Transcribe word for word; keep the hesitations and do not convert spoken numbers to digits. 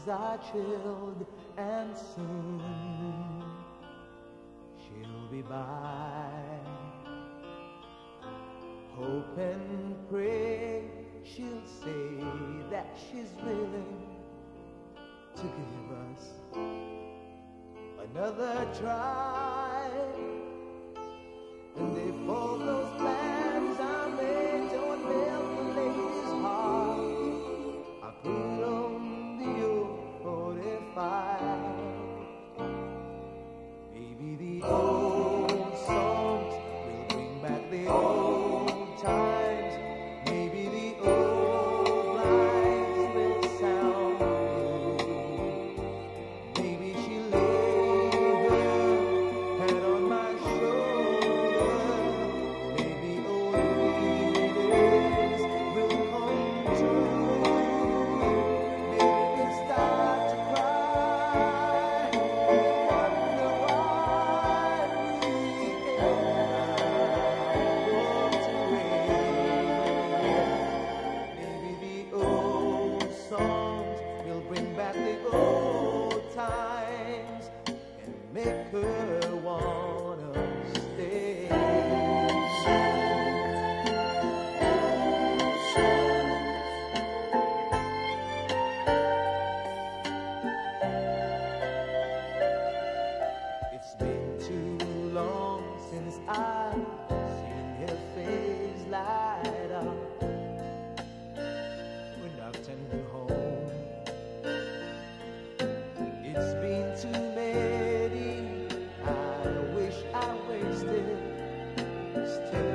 are chilled, and soon she'll be by. Hope and pray she'll say that she's willing to give us another try. And if all those plans are made, don't melt the lady's heart. I put on the old forty-five. Maybe the old songs will bring back the old times. Maybe the old lines will sound new. Maybe she'll lay her head on my shoulder. Maybe old dreams will come true. Maybe we'll start to cry and wonder why we walked away. Maybe the old songs will bring back the old times and make her wanna stay. It's been too long since I've seen her face light up when I've turned her home. It's been too many, I wish I wasted. Still